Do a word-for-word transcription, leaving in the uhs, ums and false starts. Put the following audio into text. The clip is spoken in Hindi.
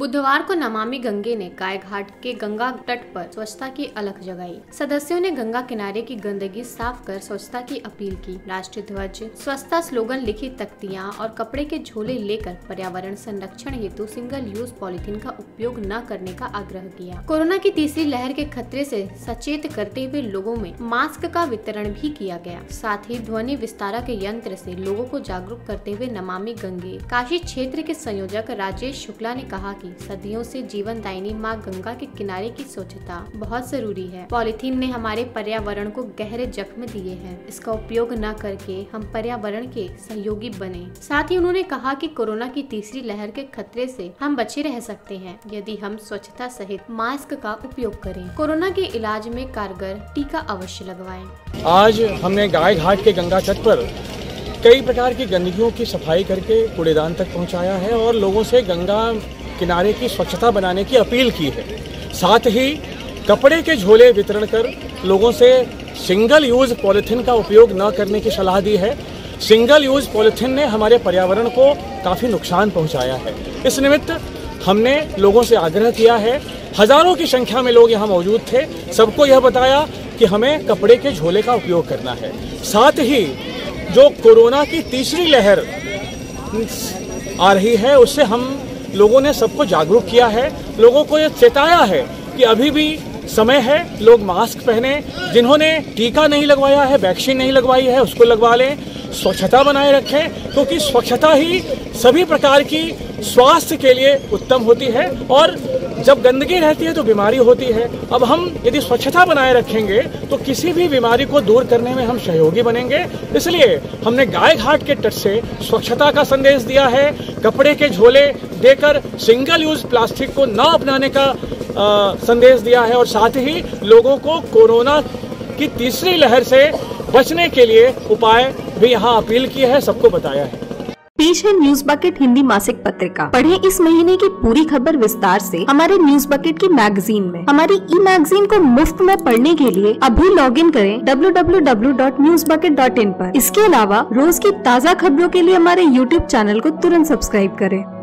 बुधवार को नमामि गंगे ने गायघाट के गंगा तट पर स्वच्छता की अलख जगाई। सदस्यों ने गंगा किनारे की गंदगी साफ कर स्वच्छता की अपील की। राष्ट्रीय ध्वज, स्वच्छता स्लोगन, लिखित तख्तियां और कपड़े के झोले लेकर पर्यावरण संरक्षण हेतु सिंगल यूज पॉलिथीन का उपयोग न करने का आग्रह किया। कोरोना की तीसरी लहर के खतरे से सचेत करते हुए लोगों में मास्क का वितरण भी किया गया। साथ ही ध्वनि विस्तारक यंत्र से लोगों को जागरूक करते हुए नमामि गंगे काशी क्षेत्र के संयोजक राजेश शुक्ला ने कहा कि सदियों से जीवनदायिनी मां गंगा के किनारे की स्वच्छता बहुत जरूरी है। पॉलिथीन ने हमारे पर्यावरण को गहरे जख्म दिए हैं। इसका उपयोग न करके हम पर्यावरण के सहयोगी बने। साथ ही उन्होंने कहा कि कोरोना की तीसरी लहर के खतरे से हम बचे रह सकते हैं यदि हम स्वच्छता सहित मास्क का उपयोग करें। कोरोना के इलाज में कारगर टीका अवश्य लगवाएं। आज हमने गायघाट के गंगा तट पर कई प्रकार की गंदगियों की सफाई करके कूड़ेदान तक पहुंचाया है और लोगों से गंगा किनारे की स्वच्छता बनाने की अपील की है। साथ ही कपड़े के झोले वितरण कर लोगों से सिंगल यूज पॉलिथीन का उपयोग न करने की सलाह दी है। सिंगल यूज पॉलिथीन ने हमारे पर्यावरण को काफ़ी नुकसान पहुंचाया है। इस निमित्त हमने लोगों से आग्रह किया है। हजारों की संख्या में लोग यहाँ मौजूद थे। सबको यह बताया कि हमें कपड़े के झोले का उपयोग करना है। साथ ही जो कोरोना की तीसरी लहर आ रही है उससे हम लोगों ने सबको जागरूक किया है। लोगों को ये चेताया है कि अभी भी समय है, लोग मास्क पहने। जिन्होंने टीका नहीं लगवाया है, वैक्सीन नहीं लगवाई है, उसको लगवा लें। स्वच्छता बनाए रखें क्योंकि स्वच्छता ही सभी प्रकार की स्वास्थ्य के लिए उत्तम होती है और जब गंदगी रहती है तो बीमारी होती है। अब हम यदि स्वच्छता बनाए रखेंगे तो किसी भी बीमारी को दूर करने में हम सहयोगी बनेंगे। इसलिए हमने गायघाट के तट से स्वच्छता का संदेश दिया है। कपड़े के झोले देकर सिंगल यूज प्लास्टिक को न अपनाने का आ, संदेश दिया है और साथ ही लोगों को कोरोना की तीसरी लहर से बचने के लिए उपाय भी यहाँ अपील की है, सबको बताया है। पेश है न्यूज बकेट हिंदी मासिक पत्रिका। पढ़ें इस महीने की पूरी खबर विस्तार से हमारे न्यूज बकेट की मैगजीन में। हमारी ई मैगजीन को मुफ्त में पढ़ने के लिए अभी लॉग इन करें W W W dot news bucket dot in पर। इसके अलावा रोज की ताज़ा खबरों के लिए हमारे यूट्यूब चैनल को तुरंत सब्सक्राइब करें।